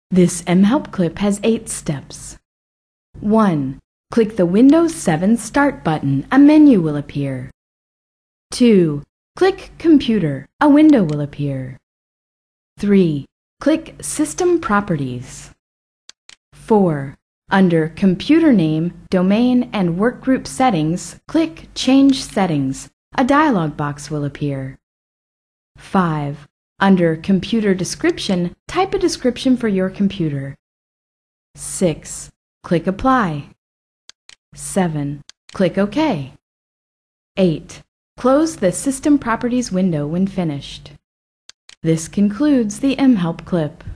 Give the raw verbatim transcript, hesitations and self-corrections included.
This mHelp clip has eight steps. one. Click the Windows seven Start button. A menu will appear. two. Click Computer. A window will appear. three. Click System Properties. four. Under Computer Name, Domain, and Workgroup Settings, click Change Settings. A dialog box will appear. five. Under Computer Description, type a description for your computer. six. Click Apply. seven. Click OK. eight. Close the System Properties window when finished. This concludes the mHelp clip.